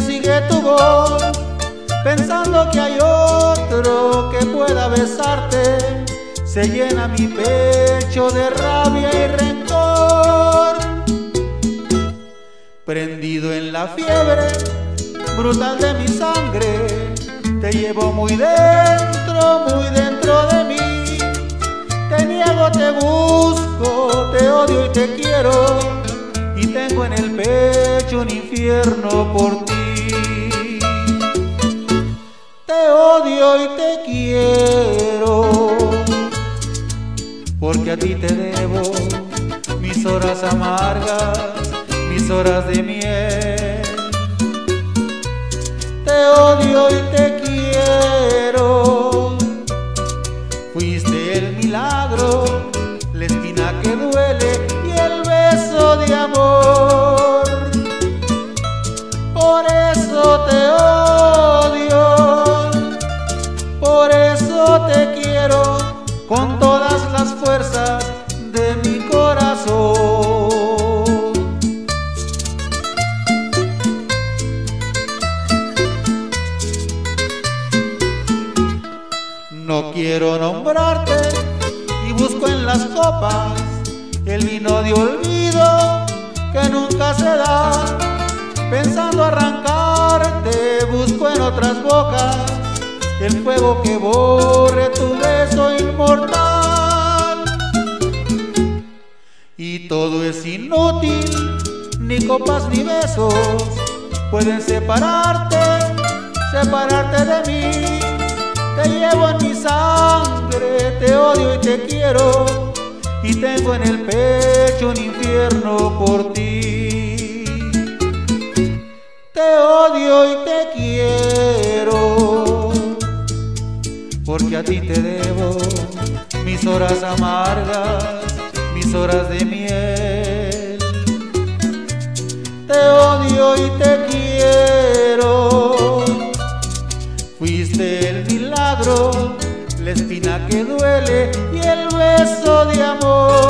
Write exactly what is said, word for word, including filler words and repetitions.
sigue tu voz, pensando que hay otro que pueda besarte. Se llena mi pecho de rabia y rencor, prendido en la fiebre brutal de mi sangre. Te llevo muy dentro, muy dentro de mí. Te niego, te busco, te odio y te quiero, y tengo en el pecho un infierno por ti. Te odio y te quiero, porque a ti te debo mis horas amargas, mis horas de miel. Te odio y te quiero, fuiste el milagro, la espina que duele y el beso de amor. Por eso te odio, por eso te quiero, con todas las fuerzas de mi corazón. No quiero nombrarte y busco en las copas el vino de olvido que nunca se da. Pensando arrancarte, busco en otras bocas el fuego que borre tu beso inmortal. Y todo es inútil, ni copas ni besos pueden separarte, separarte de mí. Te llevo en mi sangre, te odio y te quiero, y tengo en el pecho un infierno por ti. Te odio y te quiero, porque a ti te debo mis horas amargas, mis horas de miel. Te odio y te quiero, fuiste el milagro, la espina que duele y el beso de amor.